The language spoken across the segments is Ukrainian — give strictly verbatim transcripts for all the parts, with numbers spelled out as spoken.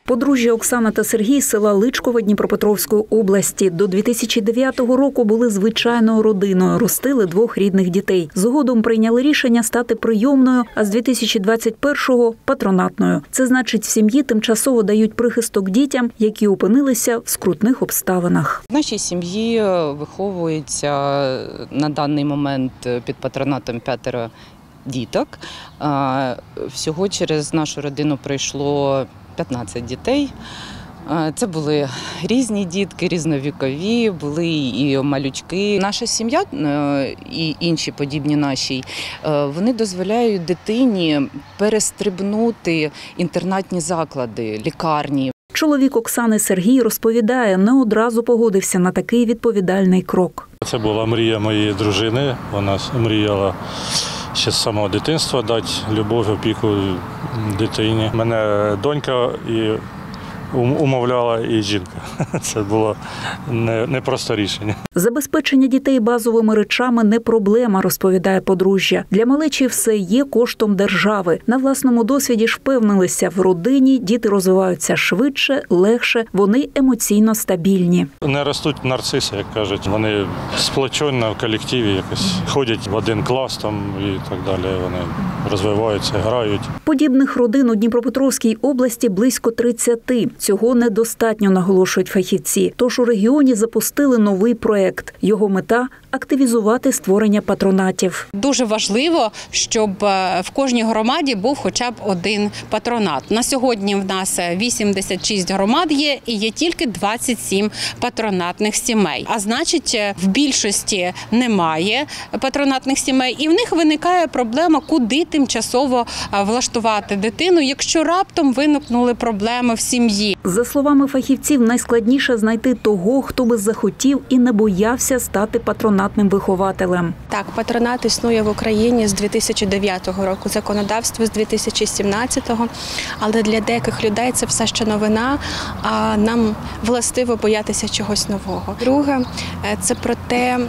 Подружжя Оксана та Сергій з села Личкове Дніпропетровської області. До дві тисячі дев'ятого року були звичайною родиною, ростили двох рідних дітей. Згодом прийняли рішення стати прийомною, а з дві тисячі двадцять першого – патронатною. Це значить, в сім'ї тимчасово дають прихисток дітям, які опинилися в скрутних обставинах. В нашій сім'ї виховується на даний момент під патронатом п'ятеро діток. Всього через нашу родину пройшло п'ятнадцять дітей. Це були різні дітки, різновікові, були і малючки. Наша сім'я і інші подібні нашій, вони дозволяють дитині перестрибнути інтернатні заклади, лікарні. Чоловік Оксани Сергій розповідає, не одразу погодився на такий відповідальний крок. Це була мрія моєї дружини. Вона мріяла ще з самого дитинства дати любов, опіку дитині. Мене донька і умовляла і жінка. Це було непросте рішення. Забезпечення дітей базовими речами не проблема, розповідає подружжя. Для малечі все є коштом держави. На власному досвіді ж впевнилися, в родині діти розвиваються швидше, легше, вони емоційно стабільні. Не ростуть нарциси, як кажуть. Вони сплочені в колективі, якось ходять в один клас там і так далі. Вони розвиваються, грають. Подібних родин у Дніпропетровській області близько тридцяти. Цього недостатньо, наголошують фахівці. Тож у регіоні запустили новий проєкт. Його мета – активізувати створення патронатів. Дуже важливо, щоб в кожній громаді був хоча б один патронат. На сьогодні в нас вісімдесят шість громад є і є тільки двадцять сім патронатних сімей. А значить, в більшості немає патронатних сімей і в них виникає проблема, куди тимчасово влаштувати дитину, якщо раптом виникнули проблеми в сім'ї. За словами фахівців, найскладніше знайти того, хто би захотів і не боявся стати патронатним вихователем. Так, патронат існує в Україні з дві тисячі дев'ятого року, законодавство з дві тисячі сімнадцятого, але для деяких людей це все ще новина, а нам властиво боятися чогось нового. Друге, це про те,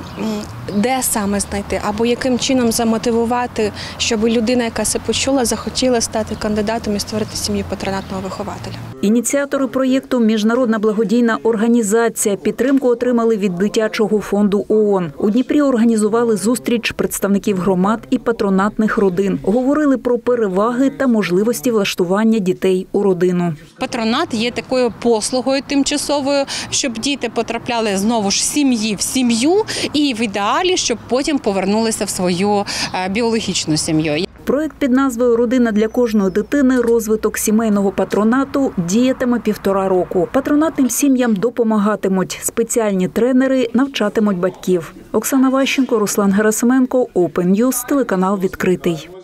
де саме знайти, або яким чином замотивувати, щоб людина, яка це почула, захотіла стати кандидатом і створити сім'ю патронатного вихователя. Ініціатори проєкту – міжнародна благодійна організація. Підтримку отримали від дитячого фонду ООН. У Дніпрі організували зустріч представників громад і патронатних родин. Говорили про переваги та можливості влаштування дітей у родину. Патронат є такою послугою тимчасовою, щоб діти потрапляли знову ж з сім'ї в сім'ю і в ідеалі, щоб потім повернулися в свою біологічну сім'ю. Проєкт під назвою «Родина для кожної дитини. Розвиток сімейного патронату» діятиме півтора року. Патронатним сім'ям допомагатимуть. Спеціальні тренери навчатимуть батьків. Оксана Ващенко, Руслан Герасименко, Open News, телеканал «Відкритий».